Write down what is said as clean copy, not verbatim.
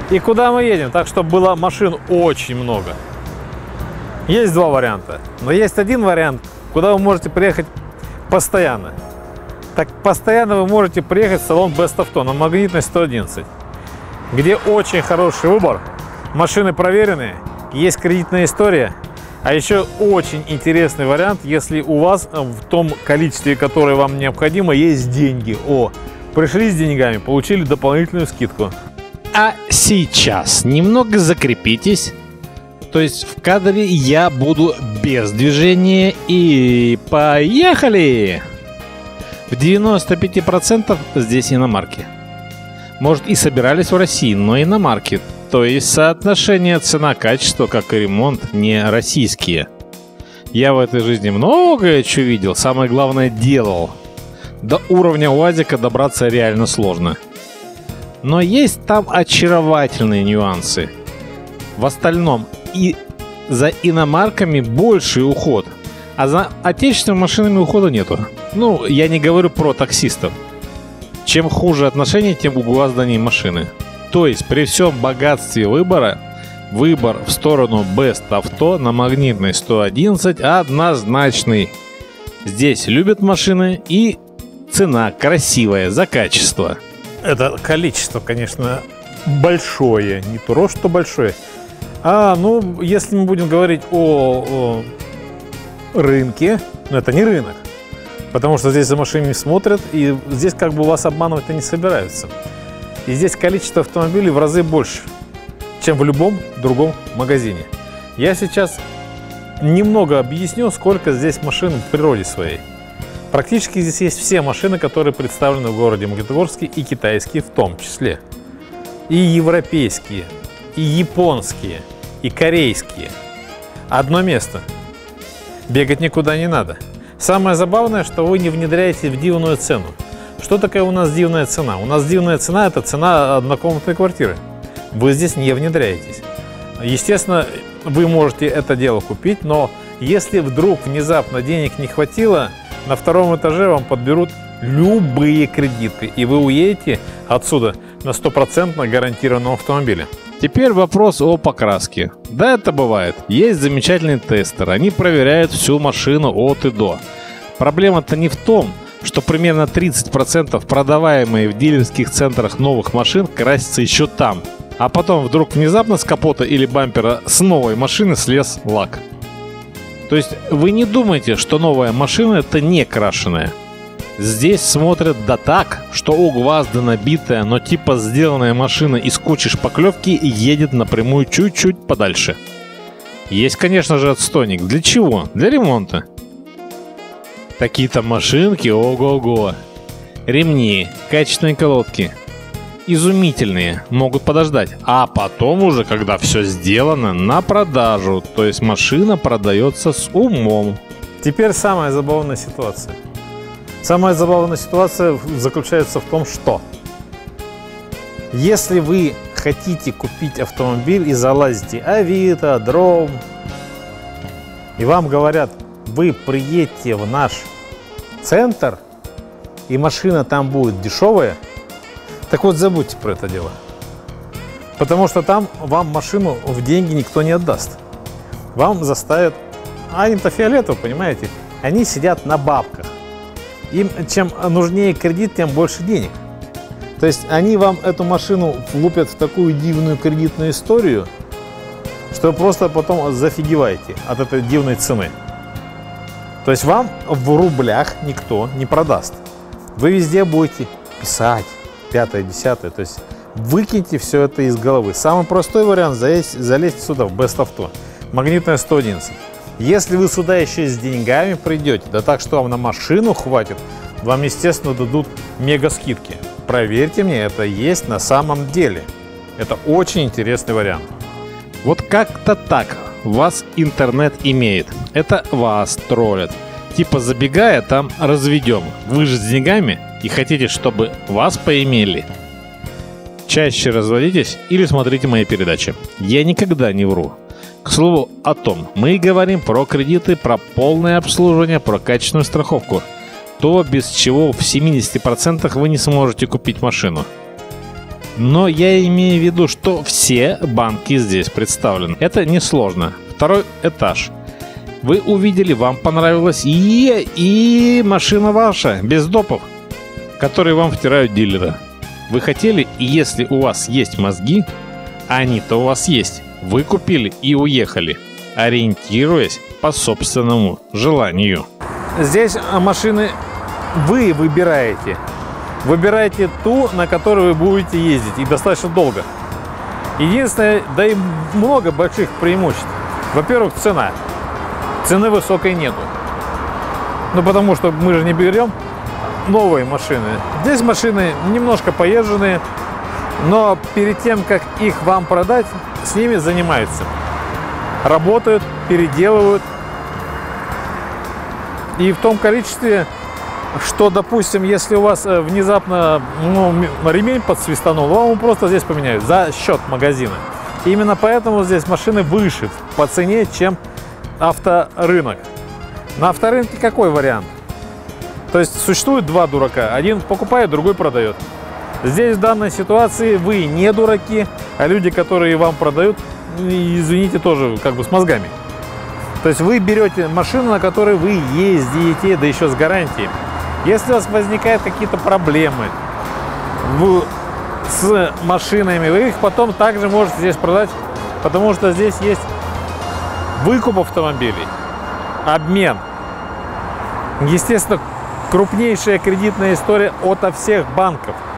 и куда мы едем, так чтобы было машин очень много. Есть два варианта, но есть один вариант, куда вы можете приехать постоянно. Так постоянно вы можете приехать в салон Best Auto на Магнитной 111, где очень хороший выбор, машины проверенные, есть кредитная история, а еще очень интересный вариант, если у вас в том количестве, которое вам необходимо, есть деньги. Пришли с деньгами, получили дополнительную скидку. А сейчас немного закрепитесь. То есть в кадре я буду без движения и поехали! В 95% здесь иномарки. Может, и собирались в России, но иномарки. То есть соотношение цена-качество, как и ремонт, не российские. Я в этой жизни многое чего видел, самое главное делал. До уровня УАЗика добраться реально сложно. Но есть там очаровательные нюансы. В остальном и за иномарками больший уход, а за отечественными машинами ухода нету. Ну, я не говорю про таксистов. Чем хуже отношения, тем угвазданнее машины. То есть при всем богатстве выбора, выбор в сторону Best Auto на Магнитной 111 однозначный. Здесь любят машины и цена красивая за качество. Это количество, конечно, большое, не то, что большое. Ну, если мы будем говорить о рынке, но это не рынок, потому что здесь за машинами смотрят, и здесь как бы вас обманывать-то не собираются. И здесь количество автомобилей в разы больше, чем в любом другом магазине. Я сейчас немного объясню, сколько здесь машин в природе своей. Практически здесь есть все машины, которые представлены в городе Магнитогорске, и китайские в том числе. И европейские, и японские, и корейские. Одно место. Бегать никуда не надо. Самое забавное, что вы не внедряете в дивную цену. Что такое у нас дивная цена? У нас дивная цена – это цена однокомнатной квартиры. Вы здесь не внедряетесь. Естественно, вы можете это дело купить, но если вдруг внезапно денег не хватило, на втором этаже вам подберут любые кредиты, и вы уедете отсюда на 100% гарантированном автомобиле. Теперь вопрос о покраске. Да, это бывает. Есть замечательный тестер. Они проверяют всю машину от и до. Проблема-то не в том, что примерно 30% продаваемые в дилерских центрах новых машин красятся еще там. А потом вдруг внезапно с капота или бампера с новой машины слез лак. То есть вы не думаете, что новая машина это не крашеная. Здесь смотрят да так, что угвазда набитая, но типа сделанная машина из кучи шпаклевки едет напрямую чуть-чуть подальше. Есть, конечно же, отстойник. Для чего? Для ремонта. Такие-то машинки, ого-го. Ремни, качественные колодки. Изумительные, могут подождать. А потом уже, когда все сделано, на продажу. То есть машина продается с умом. Теперь самая забавная ситуация. Самая забавная ситуация заключается в том, что если вы хотите купить автомобиль и залазите Авито, Дром, и вам говорят, вы приедете в наш центр, и машина там будет дешевая, так вот забудьте про это дело. Потому что там вам машину в деньги никто не отдаст. Вам заставят... А им-то фиолетово, понимаете? Они сидят на бабках. Им чем нужнее кредит, тем больше денег. То есть они вам эту машину влупят в такую дивную кредитную историю, что вы просто потом зафигеваете от этой дивной цены. То есть вам в рублях никто не продаст. Вы везде будете писать 5-е, 10-е. То есть выкиньте все это из головы. Самый простой вариант залезть сюда, в Best Auto. Магнитная 111. Если вы сюда еще с деньгами придете, да так, что вам на машину хватит, вам, естественно, дадут мега скидки. Проверьте мне, это есть на самом деле. Это очень интересный вариант. Вот как-то так вас интернет имеет. Это вас троллят. Типа забегая, там разведем. Вы же с деньгами и хотите, чтобы вас поимели. Чаще разводитесь или смотрите мои передачи. Я никогда не вру. К слову о том, мы говорим про кредиты, про полное обслуживание, про качественную страховку. То, без чего в 70% вы не сможете купить машину. Но я имею в виду, что все банки здесь представлены. Это несложно. Второй этаж. Вы увидели, вам понравилось, и машина ваша, без допов, которые вам втирают дилеры. Вы хотели, и если у вас есть мозги, а они-то у вас есть, вы купили и уехали, ориентируясь по собственному желанию. Здесь машины вы выбираете. Выбираете ту, на которой вы будете ездить, и достаточно долго. Единственное, да и много больших преимуществ. Во-первых, цена. Цены высокой нету. Ну, потому что мы же не берем новые машины. Здесь машины немножко поезженные, но перед тем, как их вам продать, с ними занимаются. Работают, переделывают. И в том количестве, что, допустим, если у вас внезапно ремень подсвистанул, вам его просто здесь поменяют за счет магазина. И именно поэтому здесь машины выше по цене, чем авторынок. На авторынке какой вариант? То есть существует два дурака. Один покупает, другой продает. Здесь в данной ситуации вы не дураки, а люди, которые вам продают, извините, тоже как бы с мозгами. То есть вы берете машину, на которой вы ездите, да еще с гарантией. Если у вас возникают какие-то проблемы с машинами, вы их потом также можете здесь продать, потому что здесь есть выкуп автомобилей, обмен. Естественно, крупнейшая кредитная история ото всех банков.